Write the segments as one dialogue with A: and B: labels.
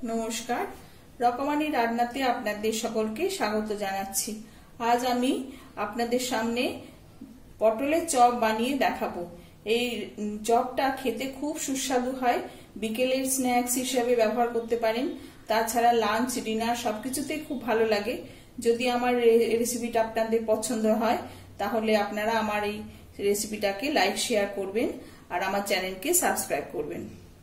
A: নমস্কার, রকমারি রান্নাতে আপনাদের সকলকে স্বাগত জানাচ্ছি। আজ আমি আপনাদের সামনে পটলের চপ বানিয়ে দেখাবো। এই চপটা খেতে খুব সুস্বাদু হয়, বিকেলের স্ন্যাক্স হিসেবে ব্যবহার করতে পারেন। তাছাড়া লাঞ্চ, ডিনার সবকিছুতেই খুব ভালো লাগে। যদি আমার রেসিপিটা আপনাদের পছন্দ হয় তাহলে আপনারা আমার এই রেসিপিটাকে লাইক, শেয়ার করবেন আর আমার চ্যানেলকে সাবস্ক্রাইব করবেন।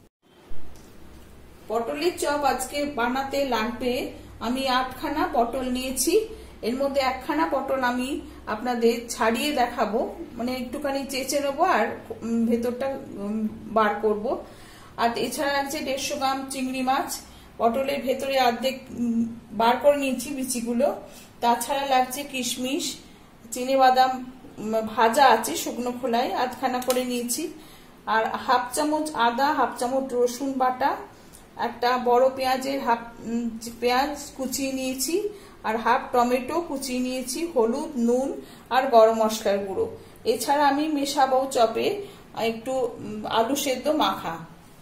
A: পটলের চপ আজকে বানাতে লাগবে, আমি 8খানা পটল নিয়েছি। এর মধ্যে 1খানা পটল আমি আপনাদের ছাড়িয়ে দেখাবো, মানে একটুখানি চেঁচে নেবো আর ভেতরটা বার করব। আর এছাড়া আছে 150 গ্রাম চিংড়ি মাছ, পটলের ভেতরে অর্ধেক বার করে নিয়েছি বিচিগুলো। তাছাড়া লাগছে কিশমিশ, চিনেবাদাম ভাজা আছে শুকনো খোলায় 8খানা করে নিয়েছি। আর 1/2 চামচ আদা, 1/2 চামচ রসুন বাটা, একটা বড় পেঁয়াজের পেঁয়াজ কুচিয়ে নিয়েছি, আর 1/2 টমেটো কুচিয়ে নিয়েছি, হলুদ, নুন আর গরম মশলার গুঁড়ো। এছাড়া আমি মেশাবো চপে একটু আলু সেদ্ধ মাখা।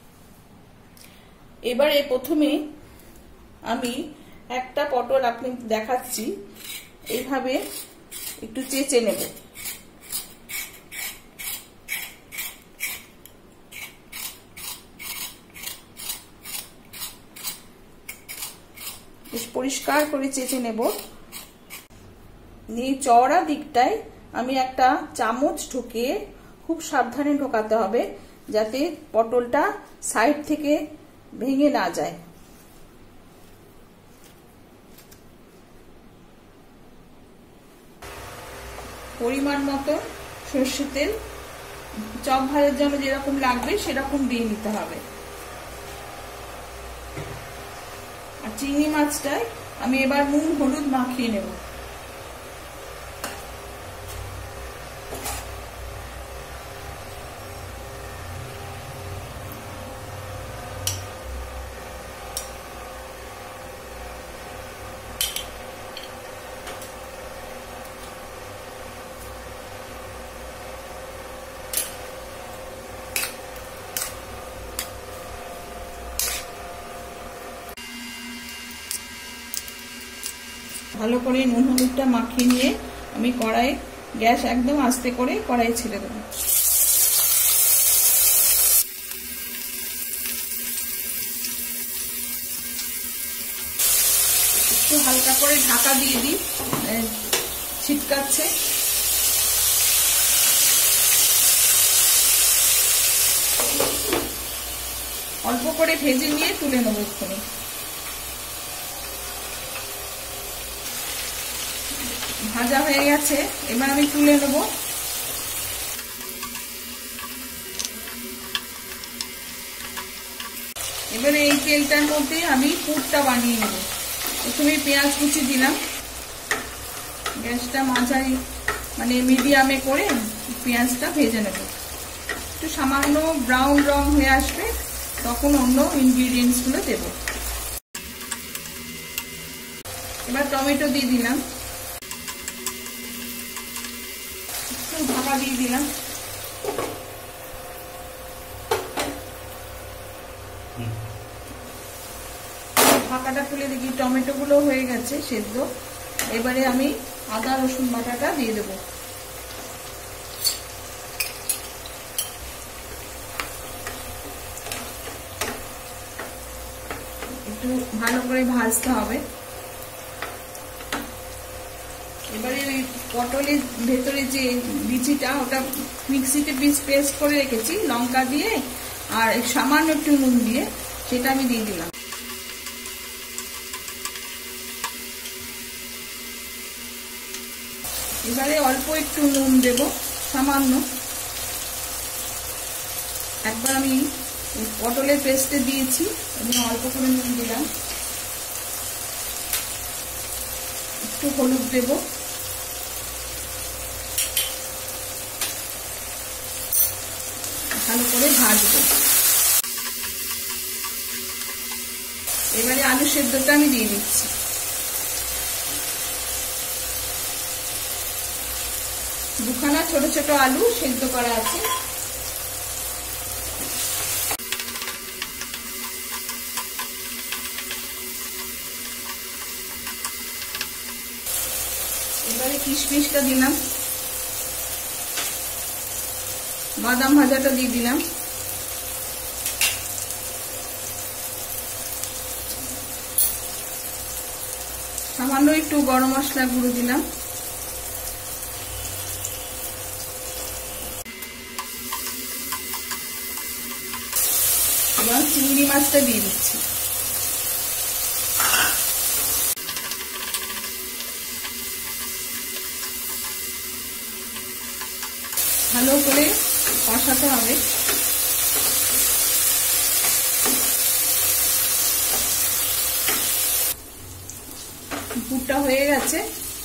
A: এবারে প্রথমে আমি একটা পটল আপনি দেখাচ্ছি, এইভাবে একটু চেঁচে নেব। বেশ পরিষ্কার করে চেঁচে নেব। এই চওড়া দিকটায় আমি একটা চামচ ঢুকিয়ে খুব সাবধানে ঢোকাতে হবে, যাতে পটলটা সাইড থেকে ভেঙে না যায়। পরিমাণ মতো সরষের তেল, চপ ভাজার জন্য যেরকম লাগবে সেরকম দিয়ে নিতে হবে। আর চিংড়ি মাছটায় আমি এবার নুন হলুদ মাখিয়ে নেব। ভালো করে নুন হলুদটা মাখিয়ে নিয়ে আমি কড়াই, গ্যাস একদম আস্তে করে কড়াই ছেড়ে দেবো। একটু হালকা করে ঢাকা দিয়ে দিই, ছিটকাচ্ছে। অল্প করে ভেজে নিয়ে তুলে নেবো এক্ষুনি। ভাজা হয়ে গেছে, এবার আমি তুলে নেব। এবারে এই তেলটার মধ্যে আমি পুরটা বানিয়ে নেব। প্রথমে পেঁয়াজ কুচি দিলাম, গ্যাসটা মাঝারি মানে মিডিয়ামে করে পেঁয়াজটা ভেজে নেব। একটু সামান্য ব্রাউন রং হয়ে আসবে, তখন অন্য ইনগ্রিডিয়েন্টস গুলো দেব। এবার টমেটো দিয়ে দিলাম, ঢাকা দিয়ে দিলাম। ঢাকাটা খুলে দেখি টমেটো গুলো হয়ে গেছে সেদ্ধ। এবারে আমি আদা রসুন বাটাটা দিয়ে দেব। একটু ভালো করে ভাজতে হবে। এবারে ওই পটলের ভেতরে যে বিচিটা, ওটা মিক্সিতে পেস্ট করে রেখেছি লঙ্কা দিয়ে আর সামান্য একটু নুন দিয়ে, সেটা আমি দিয়ে দিলাম। এবারে অল্প একটু নুন দেব, সামান্য। একবার আমি পটলের পেস্টে দিয়েছি, আমি অল্প করে নুন দিলাম। একটু হলুদ দেব, ভালো করে ভাজবো। এবারে আলু সেদ্ধটা আমি দিয়ে দিচ্ছি। দুখানা ছোট ছোট আলু সেদ্ধ করা আছে। কিশমিশটা দিলাম, বাদাম ভাজাটা দিয়ে দিলাম, সামান্য একটু গরম মশলা গুঁড়ো দিলাম, এবার চিংড়ি মাছটা দিয়ে দিচ্ছি। ভালো করে কষাতে হবে। পুরটা হয়ে গেছে,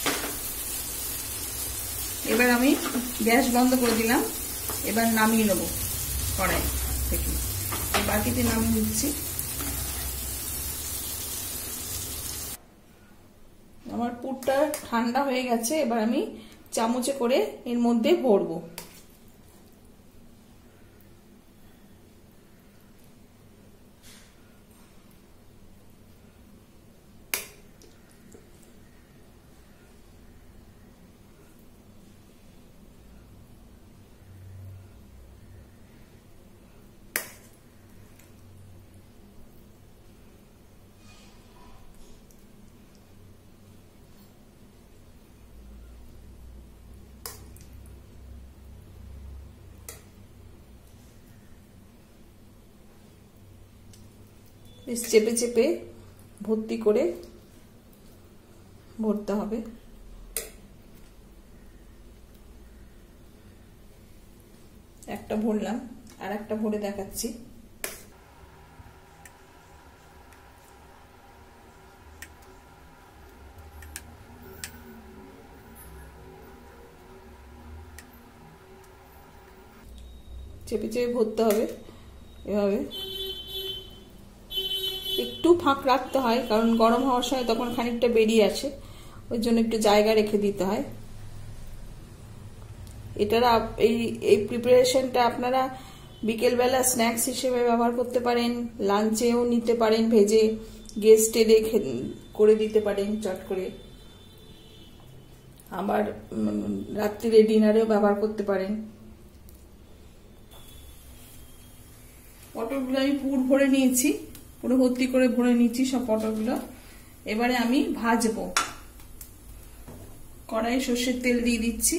A: এবার আমি গ্যাস বন্ধ করে দিলাম। এবার নামিয়ে নেব কড়াই থেকে, বাটিতে নামিয়ে নিচ্ছি। আমার পুরটা ঠান্ডা হয়ে গেছে, এবার আমি চামচে করে এর মধ্যে ভরবো। বেশ চেপে চেপে ভর্তি করে ভরতে হবে। একটা ভরলাম, আর একটা ভরে দেখাচ্ছি। চেপে চেপে ভরতে হবে এভাবে। একটু ফাঁক রাখতে হয়, কারণ গরম হওয়ার সময় তখন খানিকটা বেরিয়ে আসে, ওই জন্য একটু জায়গা রেখে দিতে হয়। এটারা এই প্রিপারেশনটা আপনারা বিকেলবেলা স্ন্যাক্স হিসেবে ব্যবহার করতে পারেন, লাঞ্চেও নিতে পারেন, ভেজে গেস্টে রেখে করে দিতে পারেন চট করে, আবার রাত্রিরে ডিনারেও ব্যবহার করতে পারেন। পটলগুলো আমি পুর ভরে নিয়েছি, পুরো ভর্তি করে ভরে নিয়েছি সব পটলগুলো। এবারে আমি ভাজবো। কড়াই সর্ষের তেল দিয়ে দিচ্ছি,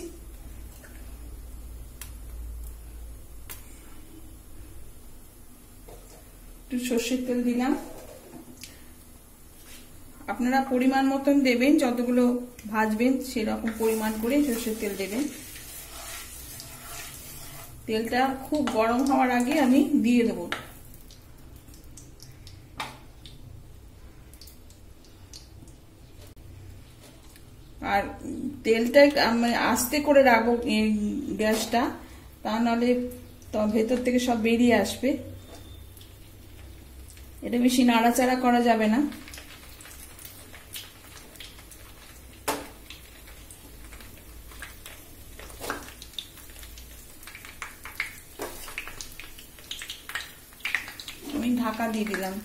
A: একটু সর্ষের তেল দিলাম। আপনারা পরিমাণ মতন দেবেন, যতগুলো ভাজবেন সেরকম পরিমাণ করে সর্ষের তেল দেবেন। তেলটা খুব গরম হওয়ার আগে আমি দিয়ে দেবো। আর তেলটা আস্তে করে রাখবো গ্যাসটা, তা নাহলে ভেতর থেকে সব বেরিয়ে আসবে। এটা বেশি নাড়াচাড়া করা যাবে না। আমি ঢাকা দিয়ে দিলাম।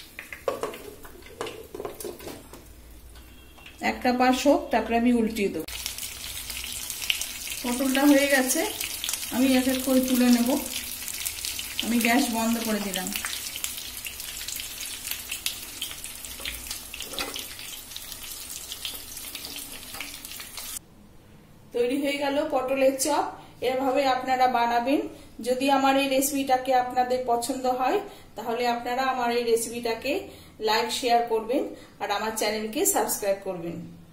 A: একটা পাশ হোক, তারপরে আমি উল্টিয়ে দেবো। পটলটা হয়ে গেছে, আমি এক এক করে তুলে নেব। আমি গ্যাস বন্ধ করে দিলাম। তৈরি হয়ে গেল পটলের চপ। এভাবে আপনারা বানাবেন। যদি আমার এই রেসিপিটাকে আপনাদের পছন্দ হয়, তাহলে আপনারা আমার এই রেসিপিটাকে লাইক শেয়ার করবেন আর আমার চ্যানেলকে সাবস্ক্রাইব করবেন।